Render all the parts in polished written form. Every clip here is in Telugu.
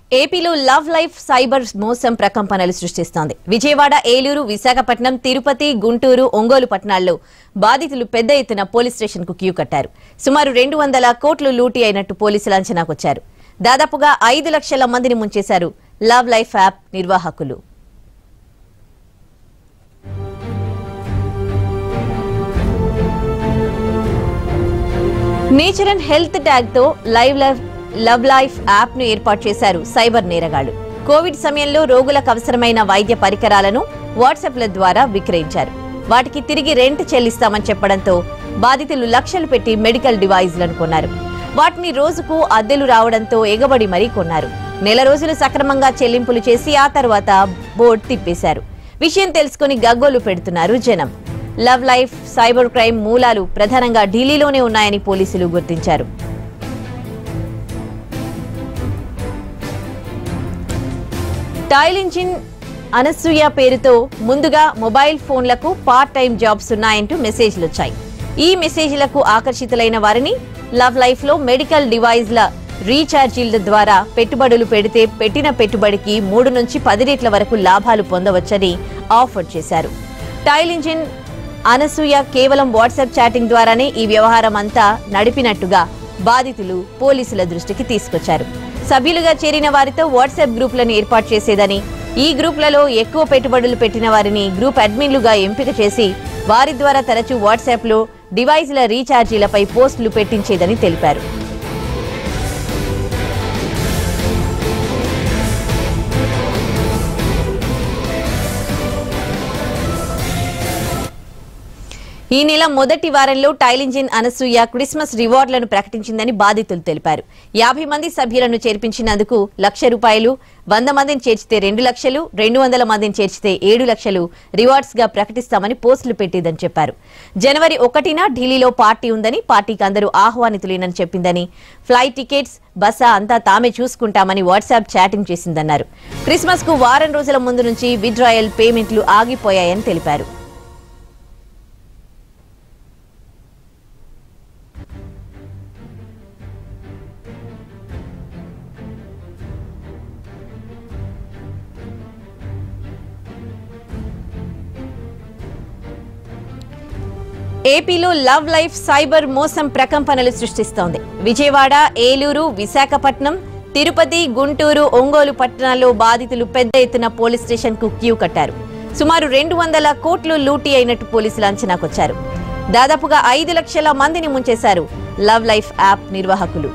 ఏపీలో లవ్ లైఫ్ సైబర్ మోసం ప్రకంపనలు సృష్టిస్తోంది. విజయవాడ, ఏలూరు, విశాఖపట్నం, తిరుపతి, గుంటూరు, ఒంగోలు పట్టణాల్లో బాధితులు పెద్ద ఎత్తున పోలీస్ స్టేషన్ కు క్యూ కట్టారు. సుమారు 200 కోట్లు లూటీ అయినట్టు పోలీసులు అంచనాకొచ్చారు. దాదాపుగా 5 లక్షల మందిని ముంచేశారు లవ్ లైఫ్ యాప్ నిర్వాహకులు. నేచర్ అండ్ హెల్త్ ట్యాగ్ తో లవ్ లైఫ్ యాప్ ను ఏర్పాటు చేశారు సైబర్ నేరగాళ్లు. కోవిడ్ సమయంలో రోగులకు అవసరమైన వైద్య పరికరాలను వాట్సాప్ల ద్వారా విక్రయించారు. వాటికి తిరిగి రెంట్ చెల్లిస్తామని చెప్పడంతో బాధితులు లక్షలు పెట్టి మెడికల్ డివైజ్లను కొన్నారు. వాటిని రోజుకు అద్దెలు రావడంతో ఎగబడి మరీ కొన్నారు. నెల రోజులు సక్రమంగా చెల్లింపులు చేసి ఆ తర్వాత బోర్డు తిప్పేశారు. విషయం తెలుసుకుని గగ్గోలు పెడుతున్నారు జనం. లవ్ లైఫ్ సైబర్ క్రైమ్ మూలాలు ప్రధానంగా ఢిల్లీలోనే ఉన్నాయని పోలీసులు గుర్తించారు. టైల్ ఇంజిన్ అనసూయ పేరుతో ముందుగా మొబైల్ ఫోన్లకు పార్ట్ టైం జాబ్స్ ఉన్నాయంటూ మెసేజ్లు వచ్చాయి. ఈ మెసేజ్లకు ఆకర్షితులైన వారిని లవ్ లైఫ్ లో మెడికల్ డివైజ్ల రీఛార్జీల ద్వారా పెట్టుబడులు పెడితే పెట్టిన పెట్టుబడికి 3 నుంచి 10 రెట్ల వరకు లాభాలు పొందవచ్చని ఆఫర్ చేశారు. టైల్ ఇంజిన్ అనసూయ కేవలం వాట్సాప్ చాటింగ్ ద్వారానే ఈ వ్యవహారం అంతా నడిపినట్టుగా బాధితులు పోలీసుల దృష్టికి తీసుకొచ్చారు. సభ్యులుగా చేరిన వారితో వాట్సాప్ గ్రూపులను ఏర్పాటు చేసేదని, ఈ గ్రూపులలో ఎక్కువ పెట్టుబడులు పెట్టిన వారిని గ్రూప్ అడ్మిన్లుగా ఎంపిక చేసి వారి ద్వారా తరచూ వాట్సాప్ లో డివైజ్ల రీఛార్జీలపై పోస్టులు పెట్టించేదని తెలిపారు. ఈ నెల మొదటి వారంలో టైల్ ఇంజిన్ అనసూయ క్రిస్మస్ రివార్డులను ప్రకటించిందని బాధితులు తెలిపారు. 50 మంది సభ్యులను చేర్పించినందుకు ₹1,00,000, 100 మందిని చేర్చితే 2 లక్షలు, 200 మందిని చేర్చితే 7 లక్షలు రివార్డ్స్ గా ప్రకటిస్తామని పోస్టులు పెట్టిందని చెప్పారు. జనవరి 1న ఢిల్లీలో పార్టీ ఉందని, పార్టీకి అందరూ ఆహ్వానితులేనని చెప్పిందని, ఫ్లైట్ టికెట్స్, బస అంతా తామే చూసుకుంటామని వాట్సాప్ చాటింగ్ చేసిందన్నారు. క్రిస్మస్ కు వారం రోజుల ముందు నుంచి విత్డ్రాయల్ పేమెంట్లు ఆగిపోయాయని తెలిపారు. ఏపీలో లవ్ లైఫ్ సైబర్ మోసం ప్రకంపనలు సృష్టిస్తోంది. విజయవాడ, ఏలూరు, విశాఖపట్నం, తిరుపతి, గుంటూరు, ఒంగోలు పట్టణాల్లో బాధితులు పెద్ద ఎత్తున పోలీస్ స్టేషన్ కు క్యూ కట్టారు. సుమారు 200 కోట్లు లూటీ అయినట్టు పోలీసులు అంచనాకొచ్చారు. దాదాపుగా 5 లక్షల మందిని ముంచేశారు లవ్ లైఫ్ యాప్ నిర్వాహకులు.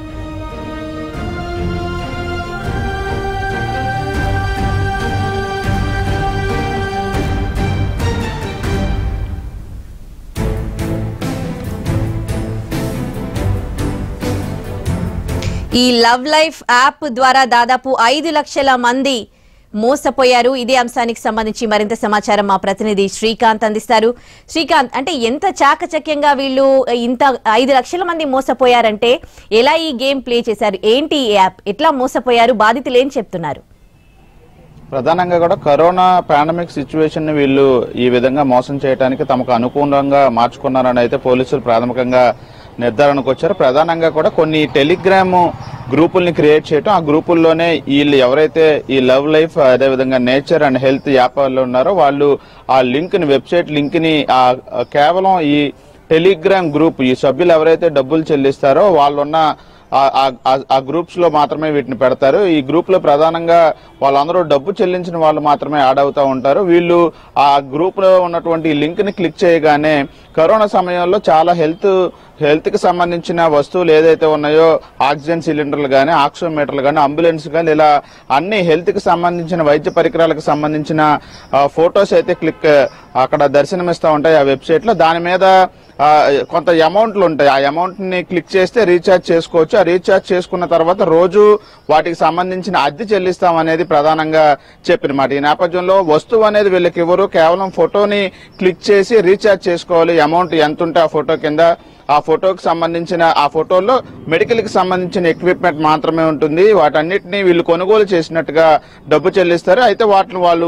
ఈ లవ్ లైఫ్ యాప్ ద్వారా దాదాపు 5 లక్షల మంది మోసపోయారు. ఇదే అంశానికి సంబంధించి మరింత సమాచారం మా ప్రతినిధి శ్రీకాంత్ అందిస్తారు. శ్రీకాంత్, అంటే ఎంత చాకచక్యంగా వీళ్ళు ఇంత 5 లక్షల మంది మోసపోయారంటే ఎలా ఈ గేమ్ ప్లే చేశారు? ఏంటి ఈ యాప్? ఎట్లా మోసపోయారు? బాధితులు ఏం చెప్తున్నారు? ప్రధానంగా కూడా కరోనా పాండమిక్ సిచ్యువేషన్ ని వీళ్ళు ఈ విధంగా మోసం చేయడానికి తమకు అనుకూలంగా మార్చుకున్నారని అయితే పోలీసులు ప్రాథమికంగా నిర్ధారణకు వచ్చారు. ప్రధానంగా కూడా కొన్ని టెలిగ్రామ్ గ్రూపుల్ని క్రియేట్ చేయటం, ఆ గ్రూపుల్లోనే వీళ్ళు ఎవరైతే ఈ లవ్ లైఫ్ అదేవిధంగా నేచర్ అండ్ హెల్త్ యాప్ వాళ్ళు ఉన్నారో వాళ్ళు ఆ లింక్ ని, వెబ్సైట్ లింక్ ని కేవలం ఈ టెలిగ్రామ్ గ్రూప్ ఈ సభ్యులు ఎవరైతే డబ్బులు చెల్లిస్తారో వాళ్ళున్న ఆ గ్రూప్స్ లో మాత్రమే వీటిని పెడతారు. ఈ గ్రూప్ లో ప్రధానంగా వాళ్ళందరూ డబ్బు చెల్లించిన వాళ్ళు మాత్రమే యాడ్ అవుతా ఉంటారు. వీళ్ళు ఆ గ్రూప్ లో ఉన్నటువంటి లింక్ ని క్లిక్ చేయగానే కరోనా సమయంలో చాలా హెల్త్ కి సంబంధించిన వస్తువులు ఏదైతే ఉన్నాయో, ఆక్సిజన్ సిలిండర్లు కానీ, ఆక్సిమీటర్లు కానీ, అంబులెన్స్ కానీ, ఇలా అన్ని హెల్త్ కి సంబంధించిన వైద్య పరికరాలకు సంబంధించిన ఫొటోస్ అయితే అక్కడ దర్శనమిస్తూ ఉంటాయి ఆ వెబ్సైట్ లో. దాని మీద కొంత అమౌంట్లు ఉంటాయి. ఆ అమౌంట్ ని క్లిక్ చేస్తే రీఛార్జ్ చేసుకోవచ్చు. ఆ రీఛార్జ్ చేసుకున్న తర్వాత రోజు వాటికి సంబంధించిన అద్దె చెల్లిస్తాం అనేది ప్రధానంగా చెప్పినమాట. ఈ నేపథ్యంలో వస్తువు అనేది వీళ్ళకి ఇవ్వరు, కేవలం ఫోటోని క్లిక్ చేసి రీఛార్జ్ చేసుకోవాలి. అమౌంట్ ఎంత ఉంటే ఆ ఫోటో కింద ఆ ఫోటోకి సంబంధించిన ఆ ఫోటోలో మెడికల్ కి సంబంధించిన ఎక్విప్మెంట్ మాత్రమే ఉంటుంది. వాటన్నిటిని వీళ్ళు కొనుగోలు చేసినట్టుగా డబ్బు చెల్లిస్తారు. అయితే వాటిని వాళ్ళు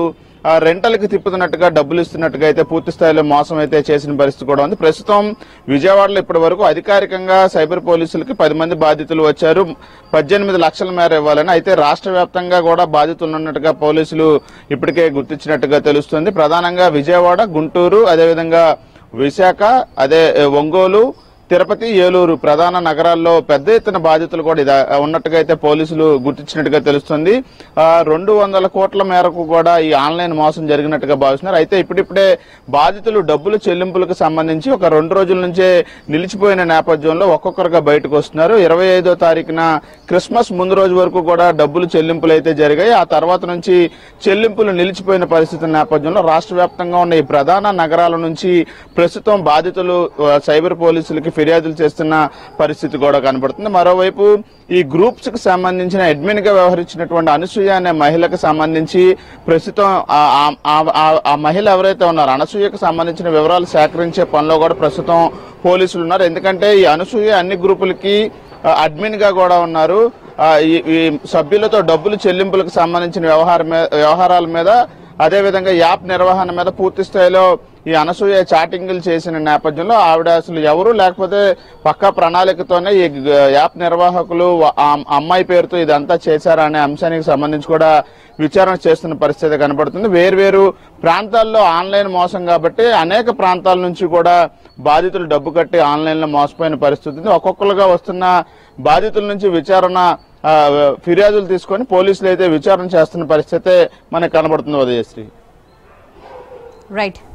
రెంటల్కి తిప్పుతున్నట్టుగా డబ్బులు ఇస్తున్నట్టుగా అయితే పూర్తి స్థాయిలో మోసం అయితే చేసిన పరిస్థితి కూడా ఉంది. ప్రస్తుతం విజయవాడలో ఇప్పటి వరకు అధికారికంగా సైబర్ పోలీసులకి 10 మంది బాధితులు వచ్చారు. 18 లక్షల మేర ఇవ్వాలని. అయితే రాష్ట్ర వ్యాప్తంగా కూడా బాధితులు ఉన్నట్టుగా పోలీసులు ఇప్పటికే గుర్తించినట్టుగా తెలుస్తుంది. ప్రధానంగా విజయవాడ, గుంటూరు, అదేవిధంగా విశాఖ, ఒంగోలు, తిరుపతి, ఏలూరు ప్రధాన నగరాల్లో పెద్ద ఎత్తున బాధితులు కూడా ఉన్నట్టుగా అయితే పోలీసులు గుర్తించినట్టుగా తెలుస్తుంది. 200 కోట్ల మేరకు కూడా ఈ ఆన్లైన్ మోసం జరిగినట్టుగా భావిస్తున్నారు. అయితే ఇప్పుడిప్పుడే బాధితులు డబ్బులు చెల్లింపులకు సంబంధించి ఒక 2 రోజుల నుంచే నిలిచిపోయిన నేపథ్యంలో ఒక్కొక్కరుగా బయటకు వస్తున్నారు. 25వ తారీఖున క్రిస్మస్ ముందు రోజు వరకు కూడా డబ్బులు చెల్లింపులు అయితే జరిగాయి. ఆ తర్వాత నుంచి చెల్లింపులు నిలిచిపోయిన పరిస్థితుల నేపథ్యంలో రాష్ట్ర వ్యాప్తంగా ఉన్న ఈ ప్రధాన నగరాల నుంచి ప్రస్తుతం బాధితులు సైబర్ పోలీసులకి ఫిర్యాదులు చేస్తున్న పరిస్థితి కూడా కనబడుతుంది. మరోవైపు ఈ గ్రూప్స్ కి సంబంధించిన అడ్మిన్ గా వ్యవహరించినటువంటి అనసూయ అనే మహిళకు సంబంధించి ప్రస్తుతం ఆ మహిళ ఎవరైతే ఉన్నారో అనసూయకు సంబంధించిన వివరాలు సేకరించే పనిలో కూడా ప్రస్తుతం పోలీసులు ఉన్నారు. ఎందుకంటే ఈ అనసూయ అన్ని గ్రూపులకి అడ్మిన్ గా కూడా ఉన్నారు. ఈ సభ్యులతో డబ్బులు చెల్లింపులకు సంబంధించిన వ్యవహారాల మీద, అదేవిధంగా యాప్ నిర్వహణ మీద పూర్తి స్థాయిలో ఈ అనసూయ చాటింగ్లు చేసిన నేపథ్యంలో ఆవిడ అసలు ఎవరు లేకపోతే పక్కా ప్రణాళికతోనే ఈ యాప్ నిర్వాహకులు అమ్మాయి పేరుతో ఇదంతా చేశారా అనే అంశానికి సంబంధించి కూడా విచారణ చేస్తున్న పరిస్థితి కనబడుతుంది. వేర్వేరు ప్రాంతాల్లో ఆన్లైన్ మోసం కాబట్టి అనేక ప్రాంతాల నుంచి కూడా బాధితులు డబ్బు కట్టి ఆన్లైన్ లో మోసపోయిన పరిస్థితి. ఒక్కొక్కరుగా వస్తున్న బాధితుల నుంచి ఫిర్యాదులు తీసుకొని పోలీసులు అయితే విచారణ చేస్తున్న పరిస్థితి మనకు కనబడుతుంది. ఉదయశ్రీ. రైట్.